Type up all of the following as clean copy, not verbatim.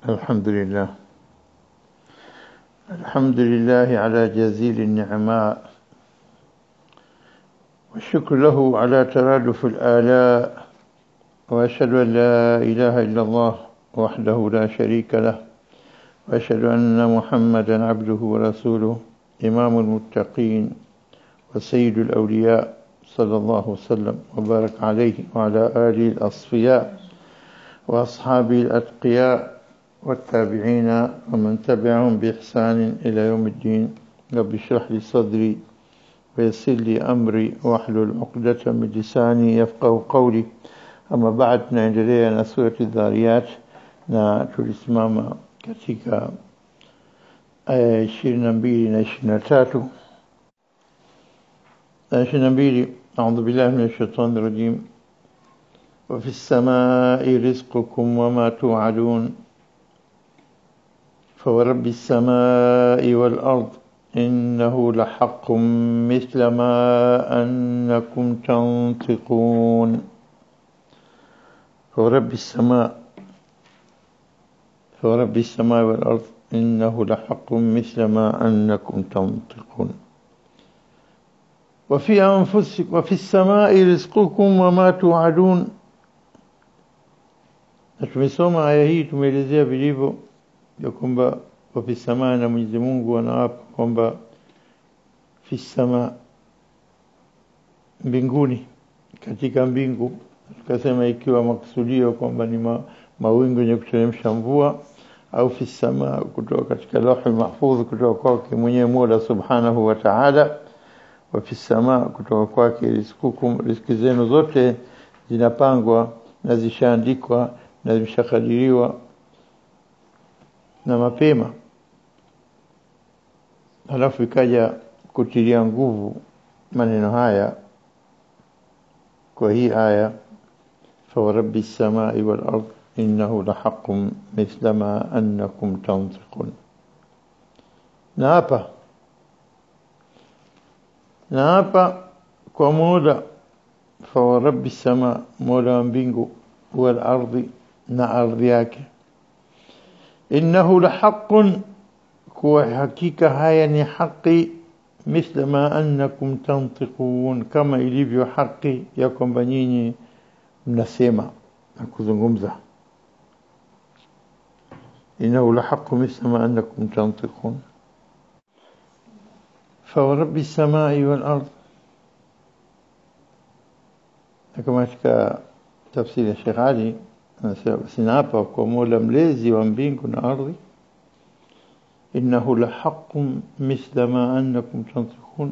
الحمد لله. الحمد لله على جزيل النعماء، والشكر له على ترادف الآلاء، وأشهد أن لا إله إلا الله وحده لا شريك له، وأشهد أن محمدا عبده ورسوله إمام المتقين وسيد الأولياء، صلى الله وسلم وبارك عليه وعلى آله الأصفياء وأصحابه الأتقياء والتابعين ومن تبعهم بإحسان إلى يوم الدين. رب اشرح لي صدري ويسر لي أمري واحلل عقدة من لساني يفقه قولي. Ama baada, tunaendelea na surati Dhariyat na tulisimama katika aya 22 na 23. 22, أعوذ بالله من الشيطان الرجيم. وفي السماء رزقكم وما توعدون فورب السماء والأرض إنه لحق مثل ما أنكم تنطقون. فورب السماء والأرض إنه لحق مثل ما أنكم تنطقون. وفي أنفسكم وفي السماء رزقكم وما توعدون. Tumesoma aya hii, tumeelezea vilivyo ya kwamba wafi samaa, na Mwenyezi Mungu anaapa kwamba fi samaa, mbinguni, katika mbingu. Tukasema ikiwa maksudio kwamba ni mawingu yenye kuteremsha mvua, au fi samaa kutoka katika Lauhul Mahfudh, kutoka kwake mwenyewe Mola Subhanahu wa Ta'ala. Wa fi samaa, kutoka kwake rizikukum, riziki zenu zote zinapangwa na zishaandikwa na zimeshakadiriwa na mapema. Halafu ikaja kutilia nguvu maneno haya kwa hii aya, fa rabbi samai wal ard innahu lahaqqun mithla ma annakum tantiqun. Na hapa kwa Mola, fa rabbi sama, Mola wa mbingu, wal ardi, na ardhi yake, innahu lahaqqun, kuwa hakika haya ni haki, mithla ma annakum tantiqun, kama ilivyo haki ya kwamba nyinyi mnasema na kuzungumza. innahu lahaqqun mithla ma annakum tantiqun. fa rabbi samai wal ard, kama katika tafsiri ya Sheikh Ali anasema, basi hapa kwa Mola mlezi wa mbingu na ardhi, innahu lahaqqun mithla ma annakum tantiqun,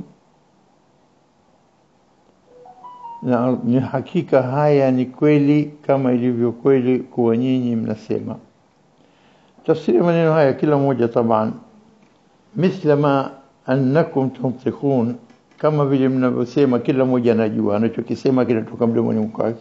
na ni hakika haya ni kweli kama ilivyo kweli kuwa nyinyi mnasema. Tafsiri maneno haya kila mmoja taban, mithla ma annakum tantiqun, kama vile mnavyosema, kila mmoja anajua anachokisema kinatoka mdomoni mwake,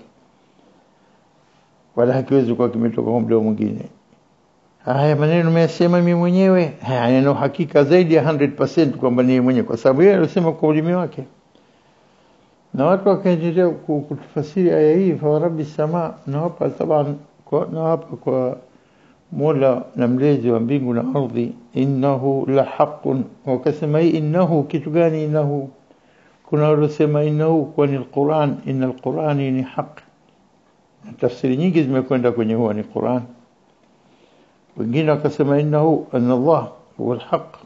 wala hakiwezi kuwa kimetoka kwa mdomo mwingine. Haya maneno nimesema mimi mwenyewe, yana hakika zaidi ya 100% kwamba ni mwenyewe, kwa sababu yeye alisema kwa ulimi wake. Na watu wakaendelea kutafsiri aya hii, fa rabbi samaa, na hapa taban kwa Mola na mlezi wa mbingu na ardhi, innahu lahaqqun. Wakasema hii innahu, kitu gani innahu? Kuna waliosema innahu kwa ni Qur'an, inna al-Qur'ani ni haq. Tafsiri nyingi zimekwenda kwenye huwa ni Qur'an. Wengine wakasema innahu anna Allah huwa al-haq.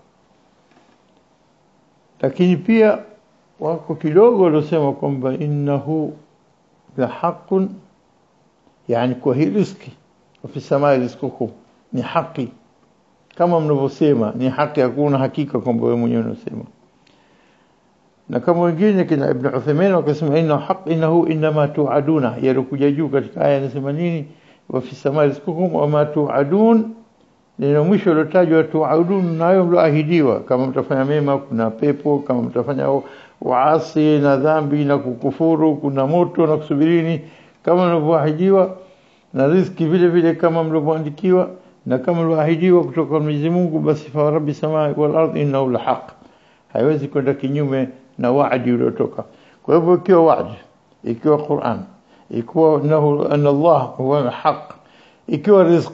Lakini pia wako kidogo waliosema kwamba innahu lahaqqun, yani kwa hii riziki, wafi samaa rizqukum, ni haki kama mnavyosema, ni haki, hakuna hakika kwamba wewe mwenyewe unasema. Na kama wengine kina Ibn Uthaymeen wakasema innahu inma tu'aduna, yalikuja juu katika aya inasema nini, wa fi samaa rizqukum wa ma tu'adun, neno mwisho lilotajwa tu'adun, nayo mloahidiwa, kama mtafanya mema kuna pepo, kama mtafanya uasi na dhambi na kukufuru kuna moto na kusubirini, kama mlivyoahidiwa, na riziki vile vile kama mlivyoandikiwa, na kama mlivyoahidiwa kutoka kwa Mwenyezi Mungu. Basi fa rabbi samai wal ard innahu lahaq, haiwezi kwenda kinyume na waadi uliotoka. Kwa hivyo ikiwa waadi, ikiwa Qur'an, ikiwa anna Allah huwa haq, ikiwa riziki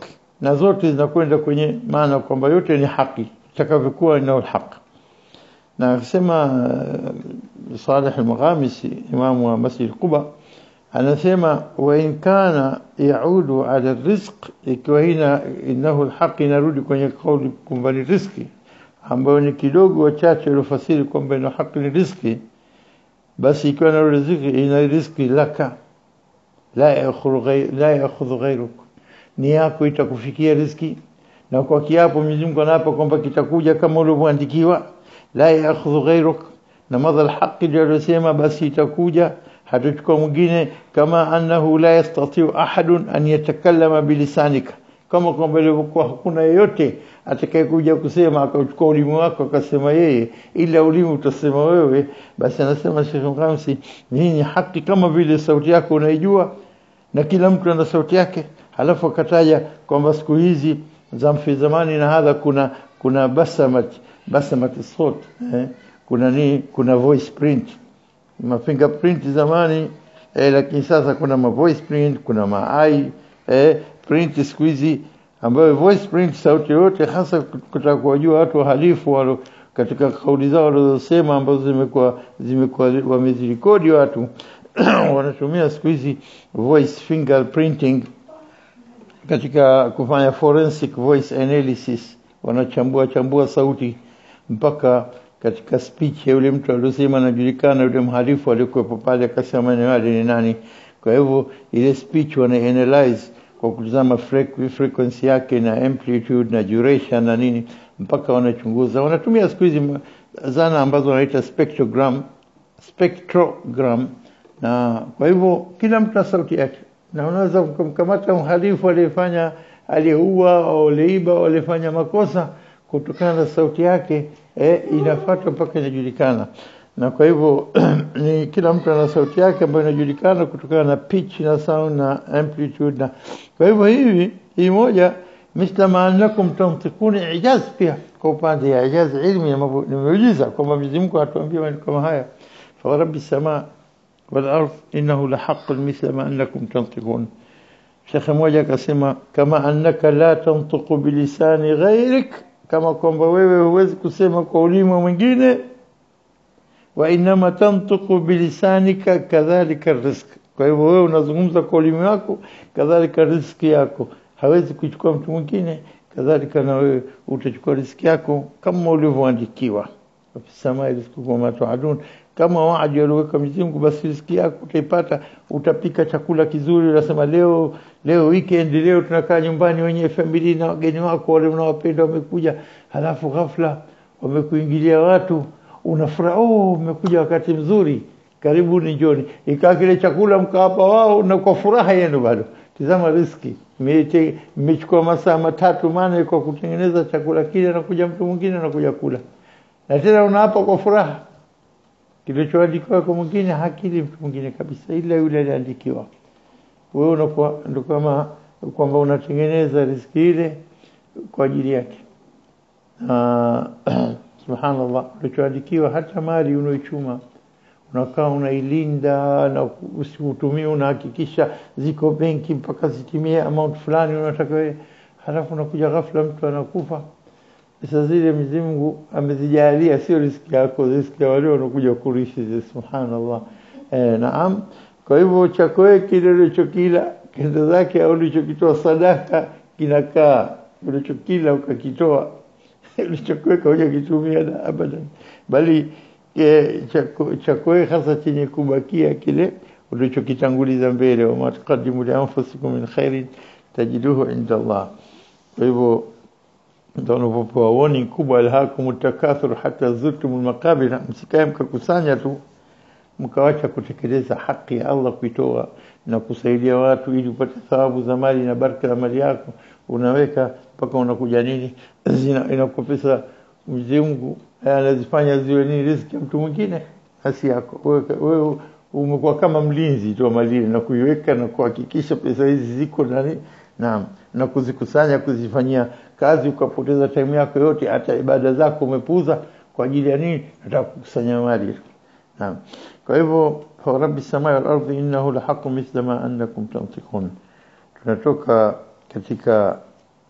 na zote zinakwenda kwenye maana kwamba yote ni haki itakavyokuwa ina haki. Na akisema Salih al-Maghamisi imam wa Masjid Quba anasema wa in kana yaudu ala rizq, ikiwa innahu al-haq inarudi kwenye kauli kwamba ni riziki ambayo ni kidogo wachache waliofasiri kwamba ni haki ni riziki, basi ikiwa na riziki ina riziki laka la ya'khudhu ghayruk, ni yako itakufikia riziki, na kwa kiapo Mwenyezi Mungu anaapa kwamba kitakuja kama ulivyoandikiwa, la ya'khudhu ghayruk, na madhal haki ndio alisema basi itakuja, hatachukua mwingine, kama annahu la yastati'u ahadun an yatakallama bilisanika, kama kwamba ilivyokuwa hakuna yeyote atakayekuja kusema akachukua ulimi wako akasema yeye, ila ulimi utasema wewe. Basi anasema Sheikh Mkamsi, ni haki kama vile sauti yako unaijua na kila mtu ana sauti yake. Halafu akataja kwamba siku hizi za zamani na hadha kuna basamat sawt, kuna voice print, fingerprint zamani, lakini sasa kuna voice print, kuna eye print siku hizi, ambayo voice print sauti yote, hasa kutaka kujua watu wahalifu walo katika kauli zao walizosema ambazo zimekuwa wamezirekodi watu wanatumia siku hizi voice fingerprinting katika kufanya forensic voice analysis, wanachambua sauti mpaka katika speech ya yule mtu aliyosema anajulikana, yule mhalifu aliyekuwa pale akasema ni wale ni nani. Kwa hivyo ile speech wana analyze kwa kutazama frequency yake na amplitude na duration na nini, mpaka wanachunguza. Wanatumia siku hizi zana ambazo wanaita spectrogram, na kwa hivyo kila mtu na sauti yake, na unaweza kumkamata mhalifu aliyeua au aliiba au alifanya makosa kutokana na sauti yake, inafuata mpaka inajulikana. Na kwa hivyo ni kila mtu ana sauti yake ambayo inajulikana kutokana na pitch na sound na amplitude. Na kwa hivyo hii moja mislama annakum tantiquna ijaz, pia kwa upande ya ijaz ilmi ni muujiza kwamba Mwenyezi Mungu atuambia maneno kama haya, fa rabbi samaa wal ardh innahu la haqqun mislama annakum tantiqun. Sheikh mmoja akasema kama annaka la tantiqu bilisani ghayrik, kama kwamba wewe huwezi kusema kwa ulimi mwingine, wa inma tantiqu bilisanika kadhalika rizq, kwa hivyo wewe unazungumza kwa ulimi wako, kadhalika riziki yako hawezi kuchukua mtu mwingine, kadhalika na wewe utachukua riziki yako kama ulivyoandikiwa. Fisama rizqukum ma tu'adun, kama waadi alioweka Mwenyezi Mungu, basi riziki yako utaipata. Utapika chakula kizuri, unasema leo weekend, leo tunakaa nyumbani wenye familia na wageni wako wale unawapenda wamekuja, halafu ghafla wamekuingilia watu, unafurahi, umekuja wakati mzuri, karibuni njoni, ikawa kile chakula mkawapa wao na kwa furaha yenu bado. Tazama riziki mmechukua masaa 3-4 kwa kutengeneza chakula kile, na kuja mtu mwingine na kuja kula, na tena unaapa kwa furaha. Kilichoandikiwa kwa mwingine hakili mtu mwingine kabisa, ila yule aliandikiwa. Wewe unakuwa ndio kama kwamba unatengeneza riziki ile kwa ajili yake. Subhanallah, kilichoandikiwa hata mali unaoichuma unakaa unailinda na usitumie, unahakikisha ziko benki mpaka zitimie amount fulani unataka wewe, halafu unakuja ghafla mtu anakufa. Sasa zile Mwenyezi Mungu amezijalia sio riziki yako, riziki ya wale wanakuja kurithi. Subhanallah. Naam. Kwa hivyo chako wewe kile ulichokila kenda zake au ulichokitoa sadaka kinakaa, ulichokila ukakitoa, ulichokuweka hoja kitumia na abadan, bali chako wewe hasa chenye kubakia kile ulichokitanguliza mbele, wa mataqaddimu li anfusikum min khairin tajiduhu inda Allah. Kwa hivyo ndio unapopewa warning kubwa, alhaakum takathur hata zurtumul maqabir, msikae mkakusanya tu mkawacha kutekeleza haki ya Allah, kuitoa na kusaidia watu ili upate thawabu za mali na baraka ya mali yako, unaweka mpaka unakuja nini inakupesa Mwenyezi Mungu anazifanya ziwe nini riziki ya mtu mwingine hasi yako. Wewe umekuwa kama mlinzi tu wa mali na kuiweka na kuhakikisha pesa hizi ziko ndani na kuzikusanya, kuzifanyia kazi, ukapoteza time yako yote, hata ibada zako umepuuza kwa ajili ya nini? Nataka kukusanya mali. Naam. Kwa hivyo fa rabbi samai wal ardi innahu la haqqun mithla ma annakum tantiqun. Tunatoka katika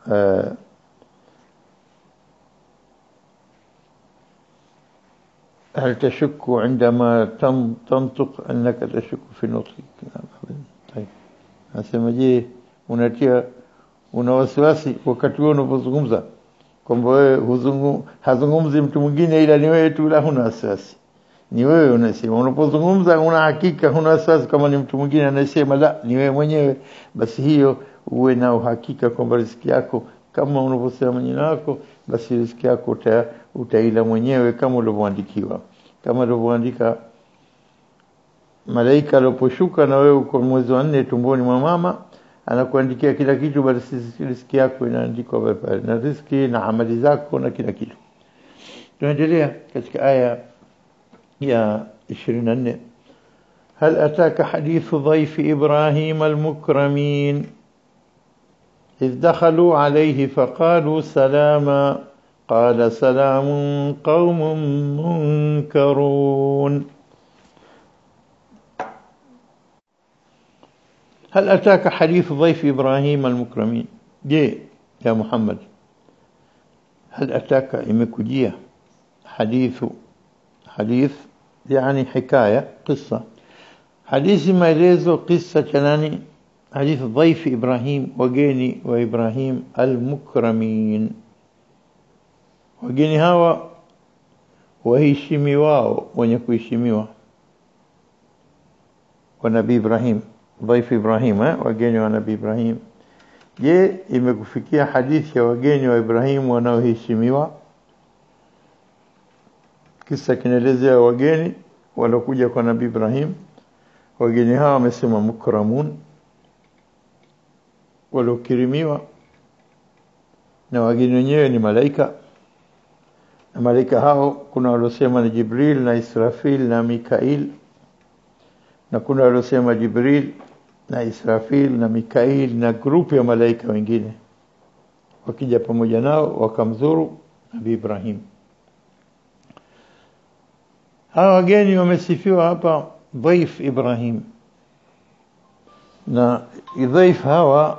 هل تشك عندما تنطق أنك تشك في نطقك؟ طيب nasema je una wasiwasi wakati wewe unapozungumza kwamba wewe hazungumzi mtu mwingine ila ni wewe tu, la huna wasiwasi, ni wewe unasema. Unapozungumza una hakika, huna wasiwasi kama ni mtu mwingine anasema, la, ni wewe mwenyewe. Basi hiyo uwe na uhakika kwamba riziki yako kama unavyosema mwenyewe wako, basi riziki yako utaila mwenyewe kama ulivyoandikiwa. Kama ulivyoandika malaika aliposhuka na wewe uko mwezi wa 4 tumboni mwa mama, anakuandikia kila kitu, basi riziki yako inaandikwa pale, na riziki na amali zako na kila kitu. Tunaendelea katika aya ya 24. هل أتاك حديث ضيف إبراهيم المكرمين إذ دخلوا عليه فقالوا سلاما قال سلام قوم منكرون. هل أتاك حديث ضيف إبراهيم المكرمين؟ جي يا محمد، هل أتاك إمكجية حديث يعني حكاية قصة، حديث ما يليزو قصة كناني حديث ضيف إبراهيم وجيني وإبراهيم المكرمين. وجيني هوا وهيشميوا ونكويشميوا ونبي إبراهيم ضيف إبراهيم وجيني ونبي إبراهيم. je imekufikia hadithi ya wageni wa Ibrahim wanaoheshimiwa? Kisa kinaelezea wageni walokuja kwa Nabii Ibrahim. Wageni hawa wamesema mukramun, walokirimiwa, na wageni wenyewe ni malaika. Na malaika hao kuna walosema ni Jibril na Israfil na Mikail, na kuna walosema Jibril na Israfil na Mikail na grupu ya malaika wengine wakija pamoja nao wakamzuru Nabii Ibrahim. Hawa wageni wamesifiwa hapa dhaif Ibrahim, na dhaif hawa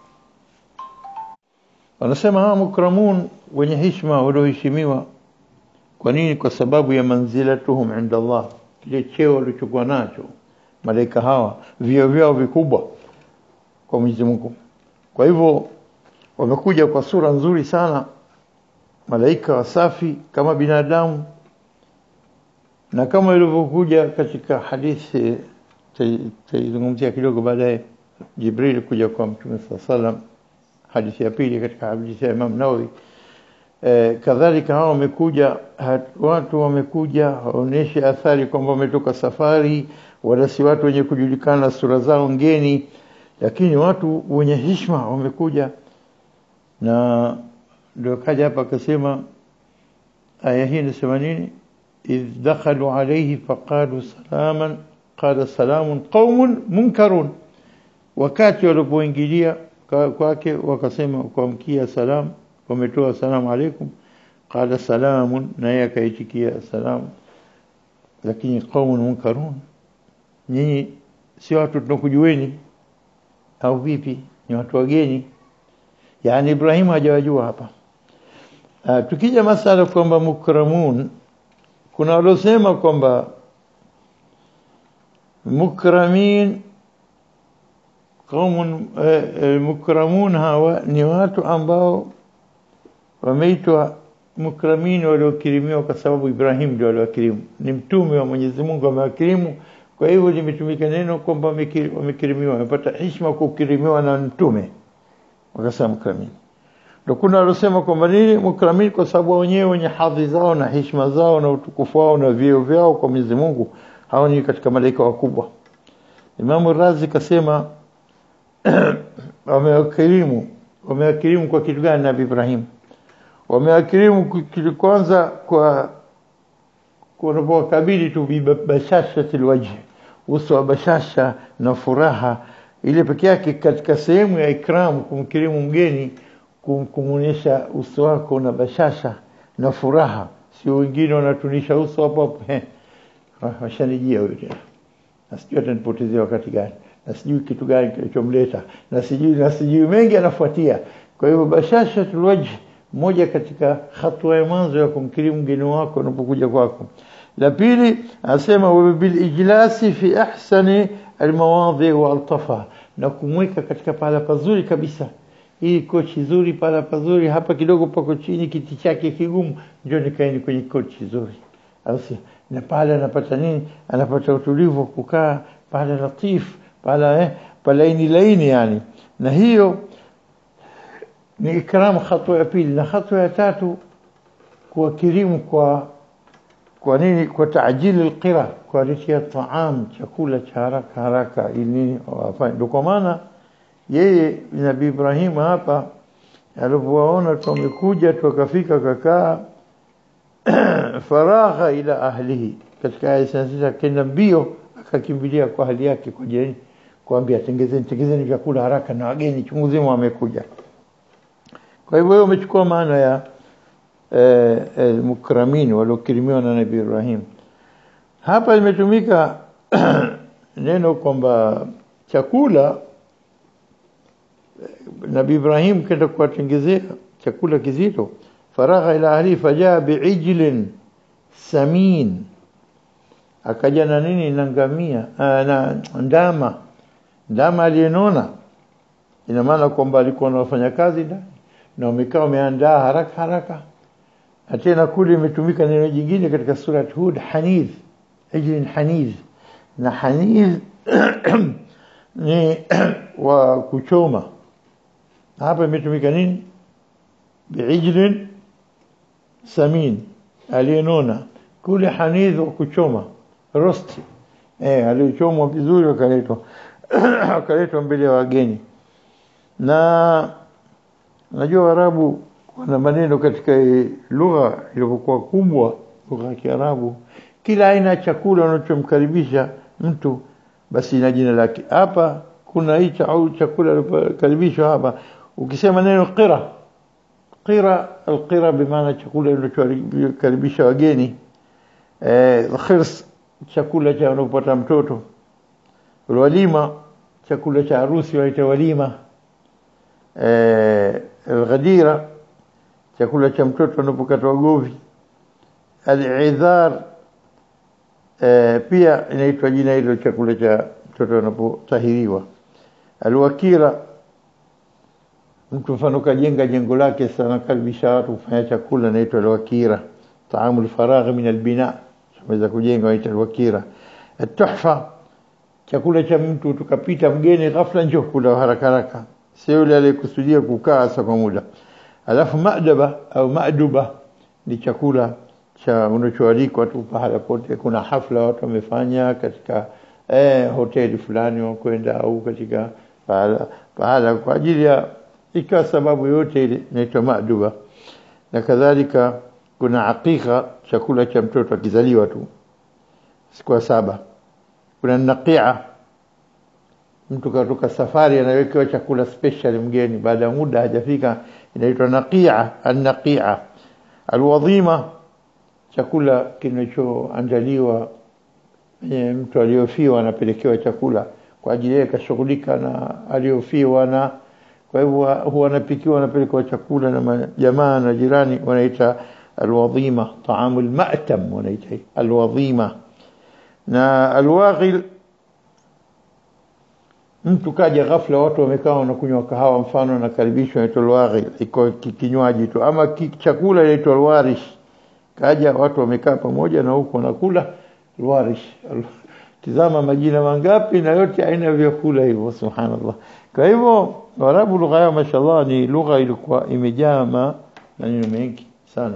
wanasema hawa mukramun, wenye heshima, walioheshimiwa. Kwa nini? Kwa sababu ya manzilatuhum inda Allah, kile cheo walichokuwa nacho malaika hawa, vio vyao vikubwa kwa Mwenyezi Mungu. Kwa hivyo wamekuja kwa sura nzuri sana, malaika wasafi kama binadamu, na kama ilivyokuja katika hadithi tazungumzia kidogo baadaye, Jibril kuja kwa Mtume sallam, hadithi ya pili katika hadithi ya Imam Nawawi. Kadhalika hao wamekuja, watu wamekuja waoneshe athari kwamba wametoka safari, wala si watu wenye kujulikana sura zao ngeni, lakini watu wenye heshima wamekuja. Na ndio kaja hapa akasema aya hii inasema nini? إذ دخلوا عليه فقالوا سلاما قال سلام قوم منكرون. wakati walipoingilia kwake wakasema kumkia salam, wametoa salamu alaykum, qala salamun, na yeye akaitikia salam, lakini qaumun munkarun, nyinyi si watu tunakujueni au vipi? Ni watu wageni. Yani Ibrahim hajawajua hapa. Tukija masala kwamba mukramun, kuna walosema kwamba mukramin qaumun mukramun hawa ni watu ambao wameitwa mukramin, waliokirimiwa kwa sababu Ibrahim ndio aliwakirimu, ni mtume wa Mwenyezi Mungu amewakirimu. Kwa hivyo limetumika neno kwamba wamekirimiwa, wamepata heshima kukirimiwa na mtume, wakasema mukramin. Ndio kuna walosema kwamba nini mukramin, kwa sababu wenyewe wenye hadhi zao na heshima zao na utukufu wao na vyeo vyao kwa Mwenyezi Mungu, hao ni katika malaika wakubwa. Imam Razi kasema wamewakirimu kwa kitu gani Nabii Ibrahim? Wamewakirimu kwanza kwa kabili tu bashashatil wajh, uso wa bashasha na furaha ile pekee yake katika sehemu ya ikram, kumkirimu mgeni, kumuonyesha uso wako na bashasha na furaha. Sio wengine wanatunisha uso hapo hapo, washanijia wewe tena, nasijui atanipotezea wakati gani, na sijui kitu gani kilichomleta, na sijui mengi anafuatia. Kwa hivyo bashashatul wajh moja katika hatua ya mwanzo ya kumkirimu mgeni wako unapokuja kwako. La pili asema wa bil ijlasi fi ahsani almawadhi wa altafa, na kumweka katika pahala pazuri kabisa. Hii kochi nzuri, pahala pazuri, hapa kidogo pako chini, kiti chake kigumu, njoo nikaeni kwenye kochi nzuri. Au si na pahala anapata nini? Anapata utulivu kukaa, pahala latif, pahala palaini laini yani. Na hiyo ni ikram, hatua ya pili. Na hatua ya tatu kuwakirimu kwa nini? Kwa taajili alqira, kwa ritia taam, chakula cha haraka haraka ili wafanye. Ndio kwa maana yeye Nabii Ibrahim hapa alipowaona tumekuja tukafika kakaa faragha ila ahlihi, katika aya sasa kenda mbio akakimbilia kwa ahli yake kwa jirani kuambia tengezeni vyakula haraka na wageni chunguzeni wamekuja. Kwa hivyo umechukua maana ya mukramin waliokirimiwa na Nabii Ibrahim. Hapa imetumika neno kwamba chakula, Nabii Ibrahim kenda kuwatengezea chakula kizito. Faragha ila ahli fajaa bi'ijlin samin, akaja na nini? Na ngamia na ndama aliyenona. Ina maana kwamba alikuwa na wafanyakazi ndani na wamekaa wameandaa haraka haraka. Na tena kule imetumika neno jingine katika sura Hud, hanidh, ijlin hanidh. Na hanidh ni wa kuchoma. Hapa imetumika nini? Bi'ijlin samin, aliyenona. Kule hanidh wa kuchoma, rosti, aliyochomwa vizuri wakaletwa mbele ya wageni. Na najua Waarabu wana maneno katika lugha iliyokuwa kubwa, lugha ya Kiarabu, kila aina ya chakula unachomkaribisha mtu basi ina jina lake. Hapa kuna hicho au chakula alipokaribishwa hapa, ukisema neno alqira bimaana chakula unachokaribisha wageni. Khirs, chakula cha unapopata mtoto. Walima, chakula cha harusi waita walima. Alghadira, chakula cha mtoto unapokatwa govi. Al'idhar, pia inaitwa jina hilo chakula cha mtoto unapotahiriwa. Alwakira, mtu mfano kajenga jengo lake sana karibisha watu kufanya chakula, inaitwa alwakira. Taamul faragh min albina, tunaweza kujenga inaitwa alwakira. Atuhfa, chakula cha mtu tukapita mgeni ghafla njoo kula haraka haraka, sio yule aliyekusudia kukaa kwa muda. Alafu maadaba au maaduba ni chakula cha unachoalikwa tu pahala pote, kuna hafla watu wamefanya katika hoteli fulani wakwenda au katika pahala kwa ajili ya ikawa sababu yote ile inaitwa maaduba. Na kadhalika kuna aqiqa, chakula cha mtoto akizaliwa tu siku 7. Kuna naqi'a, mtu katoka safari anawekewa chakula special mgeni, baada ya muda hajafika, inaitwa naqi'a. An-naqi'a. Alwadhima, chakula kinachoandaliwa mtu aliyofiwa anapelekewa chakula kwa ajili ya kushughulika na aliyofiwa, na kwa hivyo huwa anapikiwa anapelekewa chakula na jamaa na jirani, wanaita alwadhima. Taamul ma'tam wanaita alwadhima. Na alwaghil, mtu kaja ghafla watu wamekaa wanakunywa kahawa mfano anakaribishwa, inaitwa alwaghil, iko kinywaji tu. Ama chakula inaitwa alwarish, kaja watu wamekaa pamoja na huko wanakula alwarish. Tizama majina mangapi na yote aina vyakula hivyo, subhanallah. Kwa hivyo Waarabu lugha yao mashallah ni lugha ilikuwa imejaa maneno mengi sana.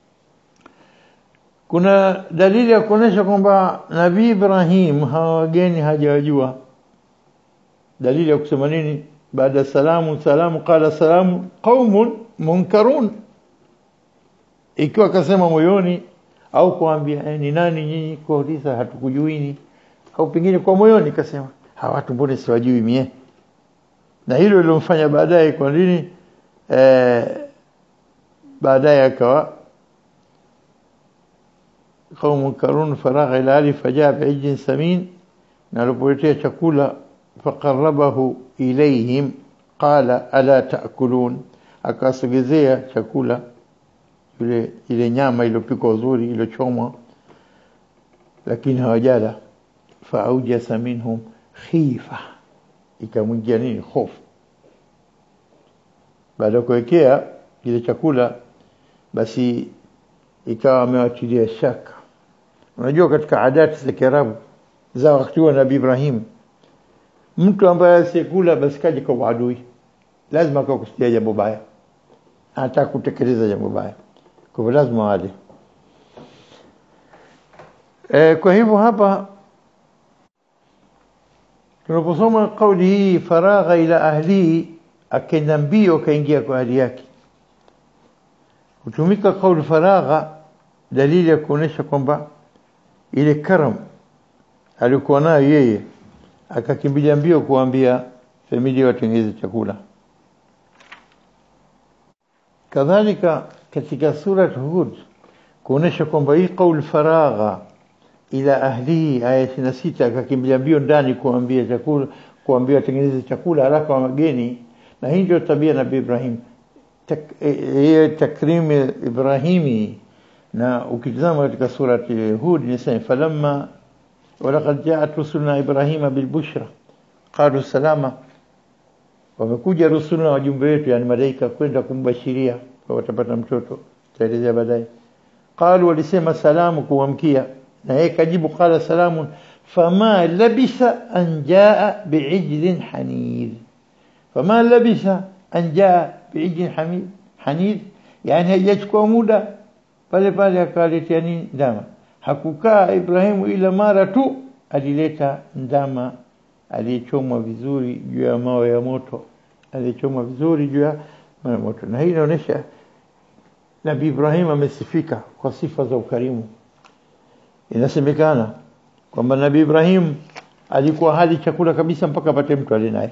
Kuna dalili ya kuonesha kwamba Nabii Ibrahim hawa wageni hajawajua. Dalili ya kusema nini? Baada salamu qala salamu qaumun munkarun. Ikiwa akasema moyoni au kuambia ni nani nyinyi, kuuliza hatukujuini, au pengine kwa moyoni kasema hawa watu mbona siwajui mie. Na hilo lilomfanya baadaye kwa nini baadaye akawa قوم كرون فرغ إلى آله فجاء بعجل سمين، نالبوليتيا chakula فقربه إليهم قال ألا تأكلون. akasogezea chakula ile nyama iliyopikwa uzuri iliyochomwa, lakini hawajala. Faujasa minhum khifa, ikamwingia nini? Hofu. Baada ya kuwekea ile chakula, basi ikawa amewachilia shaka. Unajua katika adati za Kiarabu za wakati wa Nabii Ibrahim, mtu ambaye asikula basi kaje kwa adui, lazima akakusikia jambo baya, anataka kutekeleza jambo baya, kwa hivyo lazima wale. Kwa hivyo hapa tunaposoma kauli hii, faragha ila ahli, akaenda mbio kaingia kwa ahli yake, hutumika kauli faragha, dalili ya kuonesha kwamba ile karam alikuwa nayo yeye, akakimbilia mbio kuambia familia watengeze chakula. Kadhalika katika sura Hud kuonesha kwamba hii kauli faragha ila ahli, aya 26, akakimbilia mbio ndani kuambia chakula, kuambia watengeneze chakula haraka wa mageni. Na hii ndio tabia Nabii Ibrahim, takrim Ibrahimi. Na ukitazama katika sura Hud inasema falamma walaqad ja'at rusuluna Ibrahima bilbushra qalu salama, wamekuja rusuluna, wajumbe wetu, yani malaika, kwenda kumbashiria kwa watapata mtoto, taelezea baadaye. Qalu, walisema salamu, kuamkia, na yeye kajibu qala salamun fama labisa an jaa bi'ijlin hanid. Fama labisa an jaa bi'ijlin hanid, yani hajachukua muda pale pale akaletea nini? Ndama. Hakukaa Ibrahimu ila mara tu alileta ndama aliyechomwa vizuri juu ya mawe ya moto, aliyechomwa vizuri juu ya mawe ya moto. Na hii inaonyesha Nabii Ibrahim amesifika kwa sifa za ukarimu. Inasemekana kwamba Nabii Ibrahim alikuwa hali chakula kabisa mpaka apate mtu alinaye.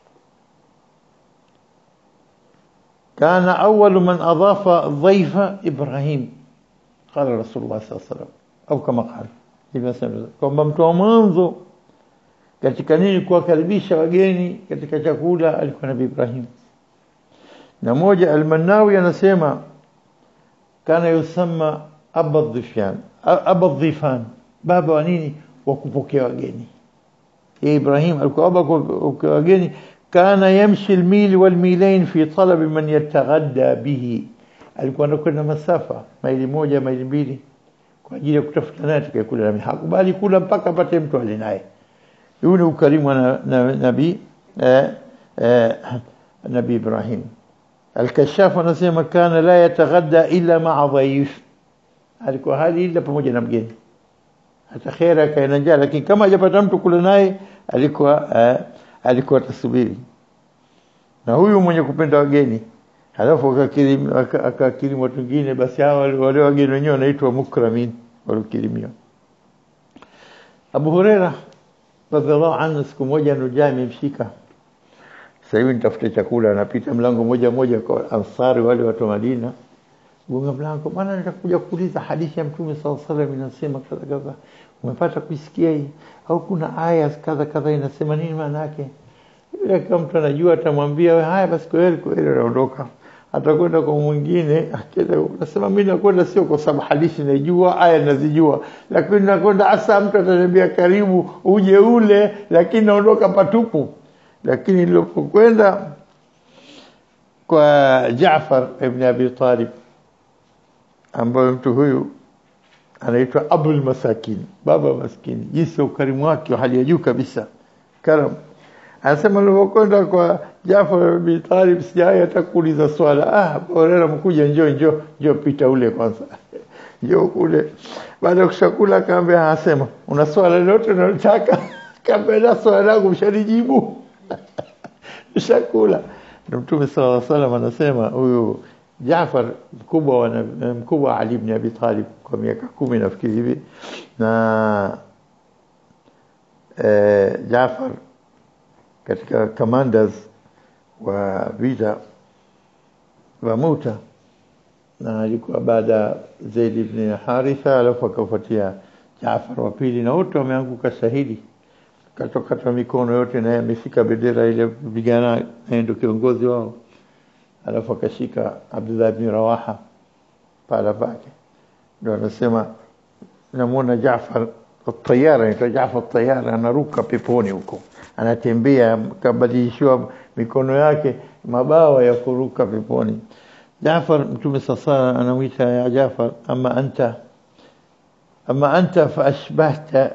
Kana awwalu man adhafa dhaifa Ibrahim, qala Rasulullah sallallahu alaihi wasallam, au kama qala ibn, kwamba mtu wa mwanzo katika nini kuwakaribisha wageni katika chakula alikuwa Nabii Ibrahim. Na moja Al-Mannawi anasema kana yusamma abadhifan, baba wa nini? Wa kupokea wageni. Ibrahim alikuwa baba kwa wageni. Kana yamshi al-mil wal-milain fi talab man yataghadda bihi, alikuwa anakwenda masafa maili moja maili mbili kwa ajili ya kutafuta naye atakayekula, na hakubali kula mpaka apate mtu alinaye. Huyu ni ukarimu wa Nabii Ibrahim. Al-Kashaf anasema kana la yataghadda illa ma'a dhaif, alikuwa hali ila pamoja na mgeni, hata khaira kaina njaa, lakini kama hajapata mtu kula naye alikuwa tasubiri. Na huyu mwenye kupenda wageni, halafu akakirimu watu wengine, basi hawa wale wageni wenyewe wanaitwa mukramin, waliokirimia. Abu Huraira radhiallahu anhu siku moja ndio amemshika, sasa hivi nitafuta chakula, anapita mlango moja moja kwa Ansari, wale watu wa Madina, gonga mlango, bwana nitakuja kuuliza hadithi ya Mtume sallallahu alaihi wasallam inasema kadha kadha, umepata kusikia hii au kuna aya kadha kadha inasema nini maana yake? Yule kama mtu anajua atamwambia haya basi kweli kweli, anaondoka. Atakwenda kwa mwingine akenda unasema mimi nakwenda sio kwa sababu hadithi najua, aya nazijua, lakini nakwenda hasa mtu ataniambia karibu uje ule, lakini naondoka patupu. Lakini nilipokwenda kwa Jaafar ibn Abi Talib, ambaye mtu huyu anaitwa Abul Masakin, baba maskini, jinsi ukarimu wake wa hali ya juu kabisa, karam. Anasema nilipokwenda kwa Jaafar ibn Abi Talib, sijai atakuuliza swala, bora mkuja, njoo pita ule kwanza, njoo kule. Baada ya kushakula akaambia, asema una swala lolote unalotaka? Kaambia swala langu mshanijibu. Shakula. Na Mtume sallallahu alaihi wasallam anasema huyu Jaafar mkubwa Ali ibn Abi Talib kwa miaka 10 nafikiri hivi, na Jaafar katika commanders wa vita wa Muta, na alikuwa baada Zaid ibn Haritha, alafu akafuatia Jaafar wa pili, na wote wameanguka shahidi, katoka mikono yote, na amefika bendera ile vijana ndio kiongozi wao. alafu akashika Abdullah ibn Rawaha pala pake, ndio anasema namuona Jaafar at-Tayyara, ni Jaafar at-Tayyara anaruka peponi huko, anatembea kabadilishwa mikono yake mabawa ya kuruka peponi. Jaafar Mtume sasa anamuita ya Jaafar, ama anta fa ashbahta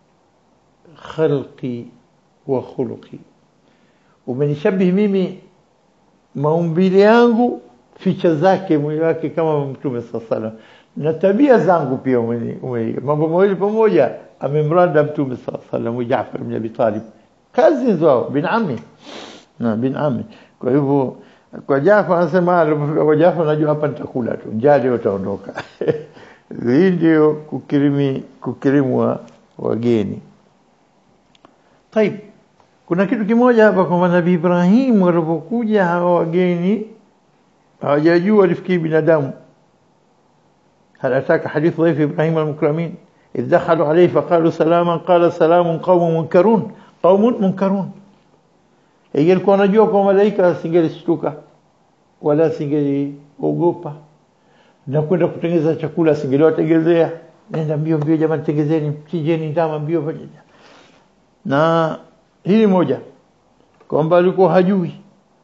khalqi wa khuluqi, umenishabihi mimi maumbile yangu, ficha zake mwili wake kama Mtume sasa, na tabia zangu pia mambo mawili pamoja amemrada Mtume sasa Jaafar ibn Abi Talib, kazi zao bin ammi. Kwa hivyo kwa Jaafar anasema alipofika kwa Jaafar, najua hapa nitakula tu, njaa leo utaondoka. Hii ndio kukirimwa wageni. Taib, kuna kitu kimoja hapa kwa Nabii Ibrahim walipokuja hawa wageni hawajajua walifikiri binadamu. هل أتاك حديث ضيف إبراهيم المكرمين إذ دخلوا عليه فقالوا سلاما قال سلام قوم منكرون. Ingelikuwa anajua kwa malaika asingelishtuka wala asingeogopa, na kwenda kutengeneza chakula asingeliwatengenezea, nenda mbio jamani, tengezeni, mchinjeni ndama mbio pamoja. Na hili moja kwamba alikuwa hajui.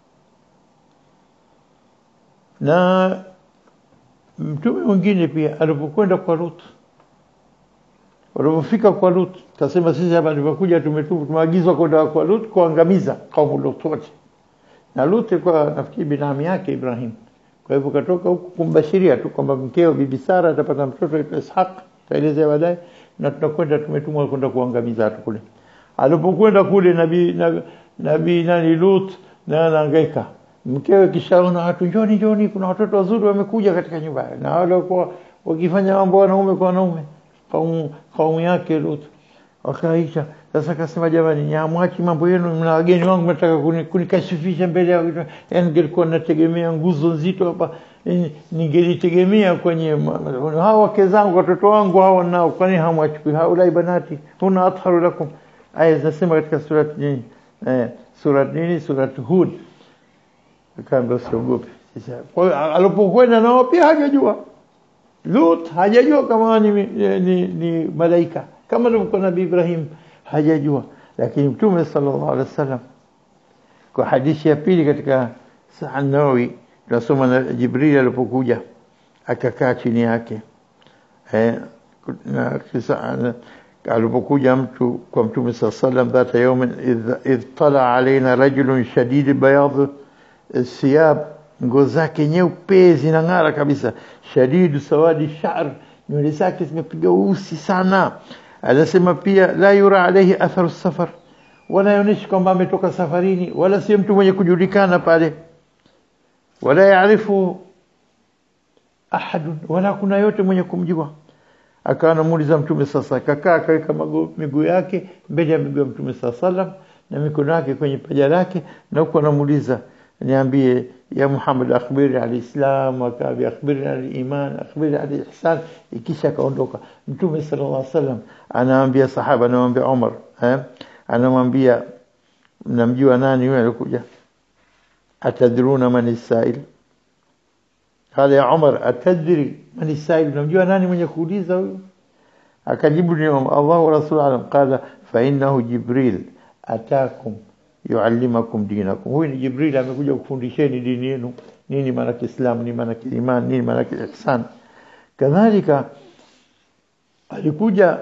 Na mtume mwingine pia alipokwenda kwa Lut, walipofika kwa Lut kasema sisi hapa tulipokuja tumeagizwa kwenda kwa Lut kuangamiza kaumu Lut wote, na Lut kwa nafikiri binamu yake Ibrahim. Kwa hivyo katoka huko kumbashiria tu kwamba mkeo Bibi Sara atapata mtoto aitwa Ishaq, taelezea baadaye, na tunakwenda tumetumwa kwenda kuangamiza watu kule. Alipokwenda kule nabii Lut na anahangaika, mkewe kishaona watu, njoni kuna watoto wazuri wamekuja katika nyumba, na wale walikuwa wakifanya mambo wanaume kwa wanaume, kaumu yake Lut. Wakaisha sasa, akasema jamani, nyamwachi mambo yenu, mna wageni wangu mnataka kunikashifisha mbele yao. Yani nilikuwa nategemea nguzo nzito hapa, ningelitegemea kwenye hao wake zangu, watoto wangu hao nao, kwani hamwachi haulai banati huna atharu lakum. Aya zinasema katika surat Hud. Kama usiogope. Kwa hiyo alipokwenda nao pia hajajua. Lut hajajua kama ni malaika, kama alivyokuwa Nabii Ibrahim hajajua. Lakini Mtume sallallahu alaihi wasallam kwa hadithi ya pili katika Sahih Nawawi tunasoma na Jibril alipokuja akakaa chini yake, na kisa alipokuja mtu kwa Mtume sallallahu alaihi wasallam dhata yawmin idh tala alaina rajulun shadid bayad siyab, nguo zake nyeupe zinang'ara kabisa, shadidu sawadi sha'r, nywele zake zimepiga usi sana. Anasema pia la yura alayhi atharu safar, wala yaonishi kwamba ametoka safarini, wala si mtu mwenye kujulikana pale, wala yaarifu ahad, wala kuna yote mwenye kumjua. Akawa anamuuliza Mtume sasa, akaweka miguu yake mbele ya miguu ya Mtume sallam na mikono yake kwenye paja lake, na huko anamuuliza, niambie ya Muhammad, akhbirni al-Islam, akabi akhbirni al-Iman, akhbirni al-Ihsan. Ikisha kaondoka Mtume sallallahu alaihi wasallam anaambia sahaba, anaambia Umar, anamwambia, mnamjua nani yule alikuja? Atadruna man as-sa'il? Qala ya Umar, atadri man as-sa'il, mnamjua nani mwenye kuuliza huyo? Akajibu, ni Allah wa Rasul alam. Qala fa innahu Jibril atakum yuallimakum dinakum, huyu ni Jibril amekuja kufundisheni dini yenu, nini maana Islam, nini maana iman, nini maana ihsan. Kadhalika alikuja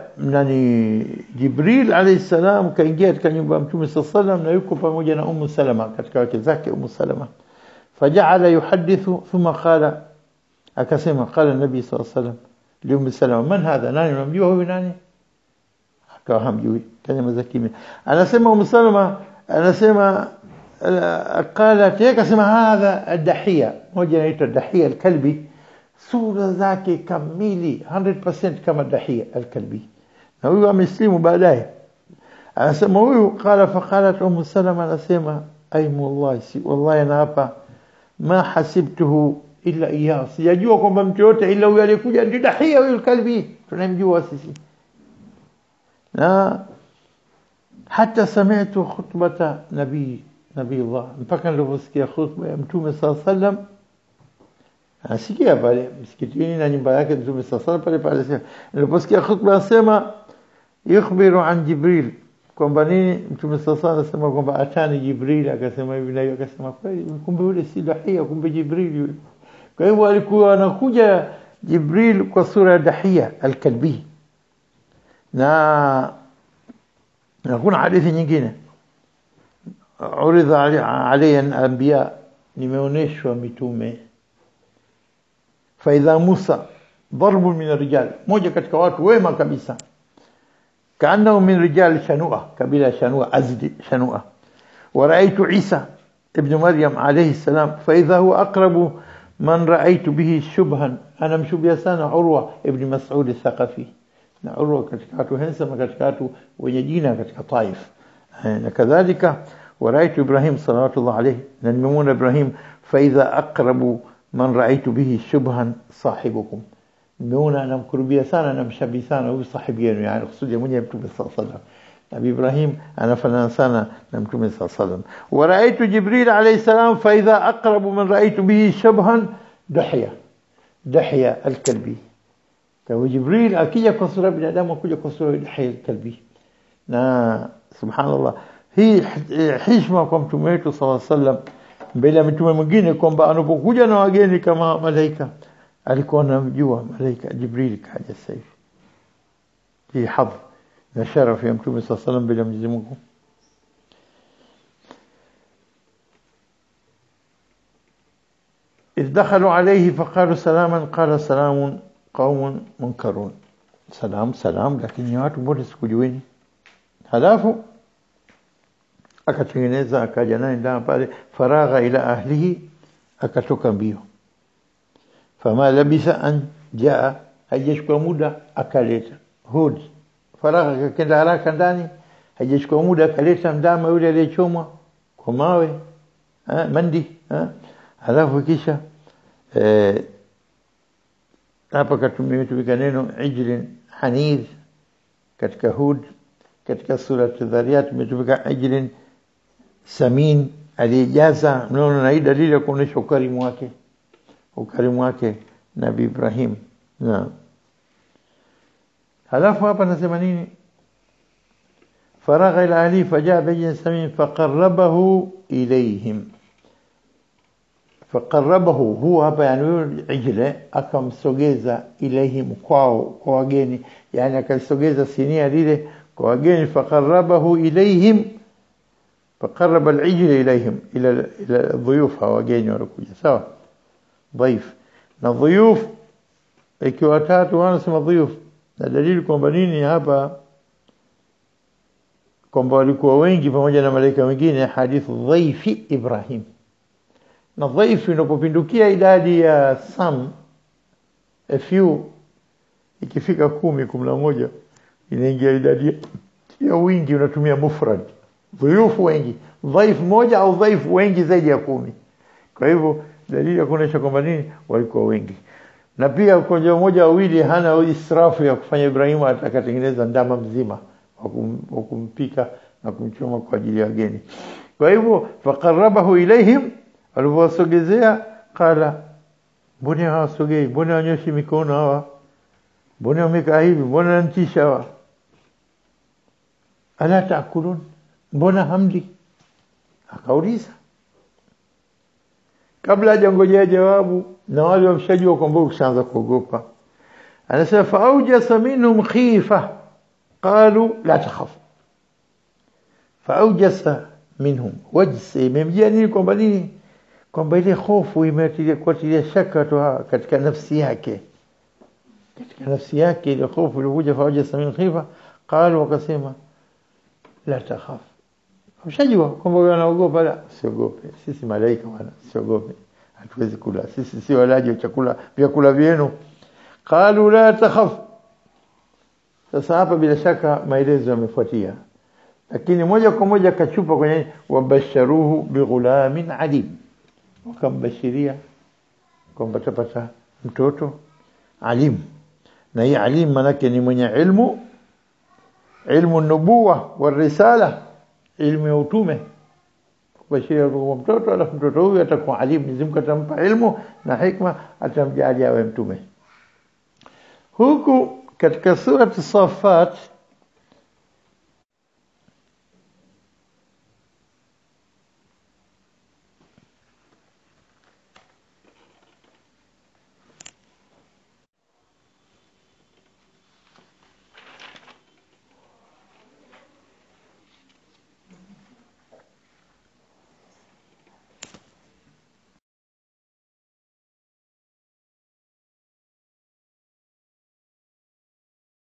Jibril alayhi salam kaingia katika nyumba ya Mtume sallallahu alayhi wasallam, na yuko pamoja na Ummu Salama katika wake zake. Ummu Salama faja'ala yuhadithu thumma qala, akasema qala nabii sallallahu alayhi wasallam li Ummu Salama, man hadha, nani unamjua huyu nani? Akawa hamjui, kanyama za kimya. Anasema Ummu Salama, anasema qalat, akasema hadha ad-Dahiya, moja anaitwa Dahiya al-Kalbi, sura zake kamili 100% kama Dahiya al-Kalbi, na huyu ameslimu baadaye. Anasema huyu qala, faqalat Ummu Salama, anasema aymullahi, wallahi ana hapa, ma hasibtuhu illa iyah, sijajua kwamba mtu yote ila huyu alikuja ndio Dahiya huyu al-Kalbi, tunamjua sisi. Na hata sami'tu khutbata nabii nabii Allah, mpaka niliposikia khutba ya Mtume SAW, asikia pale msikitini na nyumba yake Mtume SAW pale niliposikia khutba asema yukhbiru an Jibril, kwamba nini Mtume SAW anasema kwamba atani Jibril, akasema hivi na hiyo, akasema kweli kumbe yule si Dahia, kumbe Jibril yule. Kwa hivyo alikuwa anakuja Jibril kwa sura ya Dahia al-Kalbi. Na kuna hadithi nyingine, uridha alayya al-anbiya, nimeoneshwa mitume. Fa idha Musa darbu min ar-rijal, moja katika watu wema kabisa, kaannahu min rijal Shanua, kabila Shanua, Azdi Shanua. Wa ra'aytu Isa ibn Maryam alayhi salam, fa idha huwa aqrabu man ra'aytu bihi shubhan, ana mshubia sana Urwa ibn Mas'ud al-Thaqafi. Na Urwa katika watu handsome, katika watu wenye jina katika Taif. Na kadhalika wa ra'aytu Ibrahim sallallahu alayhi, na nimemuona Ibrahim, fa idha aqrabu man ra'aytu bihi shubhan sahibukum, nimeona anamkurubia sana, anamshabi sana huyu sahibi yenu, yani kusudi mwenye Mtume sallallahu alayhi wasallam. Nabii Ibrahim anafanana sana na Mtume sallallahu alayhi wasallam. Wa ra'aytu Jibril alayhi salam, fa idha aqrabu man ra'aytu bihi shubhan Dahya al-Kalbi. Kwa Jibril akija kwa sura binadamu, akuja kwa sura Dahya al-Kalbi. Na subhanallah, hii heshima kwa Mtume wetu sallallahu alayhi wasallam mbele ya mitume mwingine, kwamba anapokuja na wageni kama malaika alikuwa anamjua malaika Jibril kaja sasa hivi. Hii hadhi na sharaf ya Mtume sallallahu alayhi wasallam mbele ya Mwenyezi Mungu. إذ دخلوا عليه فقالوا سلاما قال سلام قوم منكرون. سلام lakini ni watu wote sikujueni. Halafu akatengeneza, akaja naye ndani pale, faragha ila ahlihi, akatoka mbio. Fama labisa an jaa, hajachukua muda akaleta Hud. Faragha akaenda haraka ndani, hajachukua muda akaleta ndama yule aliyechomwa kwa mawe, mandi. Halafu kisha hapa katumika neno ijlin hanidh katika Hud. Katika sura Adh-Dhariyat imetumika ijlin samin, aliyejaza. Mnaona, na hii dalili ya kuonesha ukarimu wake Nabii Ibrahim. Na halafu hapa nasema nini? Faragha ila ahli fajaa bijin samin faqarrabahu ilayhim. Faqarrabahu huwa hapa, yani ijle akamsogeza ilayhim, kwao, kwa wageni, yani akasogeza sinia lile kwa wageni. Faqarrabahu ilayhim, faqarraba al-ijla ilayhim, ila dhuyuf, wageni walikuja. Sawa, dhaif na dhuyuf ikiwa tatu wanasema dhuyuf. Na dalili kwamba nini hapa, kwamba walikuwa wengi pamoja na malaika wengine, hadithu dhaifi Ibrahim. Na dhaifu inapopindukia idadi ya some, a few, ikifika 10, 11, inaingia idadi ya wingi, unatumia mufrad. Dhuyufu wengi, dhaif moja au dhaifu wengi zaidi ya 10. Kwa hivyo dalili ya kuonesha kwamba nini, walikuwa wengi. Na pia kwa mmoja wawili hana israfu ya kufanya. Ibrahimu atakatengeneza ndama mzima wa kumpika na kumchoma kwa ajili ya wageni. Kwa hivyo faqarrabahu ilayhim, alipowasogezea, qala, mbona hawasogei, mbona wanyoshi mikono hawa, mbona wamekaa hivi, mbona wantisha hawa, ala taakulun, mbona hamli? Akauliza kabla hajangojea jawabu, na wale wamshajua kwamba ukishaanza kuogopa. Anasema faawjasa minhum khifa qalu la takhaf. Faawjasa minhum, wajsa imemjia nini, kwamba nini, kwamba ile hofu imetilia shaka tu katika nafsi yake, ile hofu ilikuja. Faawjasa minhum khifa qalu, wakasema la takhaf. Mshajua kwamba wewe unaogopa. La, siogope, sisi malaika wana, siogope, hatuwezi kula, sisi si walaji wa chakula, vyakula vyenu. Qalu la takhaf. Sasa hapa bila shaka maelezo yamefuatia, lakini moja kwa moja kachupa kwenye wabasharuhu bighulamin alim, wakambashiria kwamba tapata mtoto alim. Na hii alim manake ni mwenye ilmu nubuwa wa risala, ilmu ya utume, kubashiria kwa mtoto, alafu mtoto huyu atakuwa alimu, Mwenyezi Mungu atampa ilmu na hikma, atamjalia awe mtume. Huku katika surati Safat